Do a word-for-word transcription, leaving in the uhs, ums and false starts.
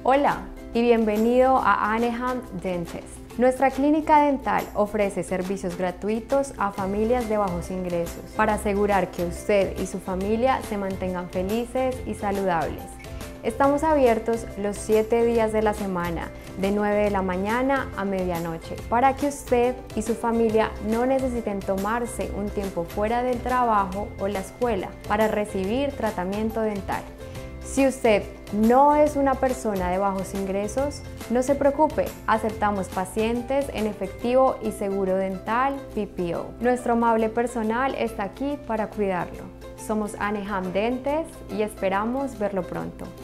Hola y bienvenido a Aneham Dentist. Nuestra clínica dental ofrece servicios gratuitos a familias de bajos ingresos para asegurar que usted y su familia se mantengan felices y saludables. Estamos abiertos los siete días de la semana, de nueve de la mañana a medianoche, para que usted y su familia no necesiten tomarse un tiempo fuera del trabajo o la escuela para recibir tratamiento dental. Si usted no es una persona de bajos ingresos, no se preocupe, aceptamos pacientes en efectivo y seguro dental P P O. Nuestro amable personal está aquí para cuidarlo. Somos Aneham Dentist y esperamos verlo pronto.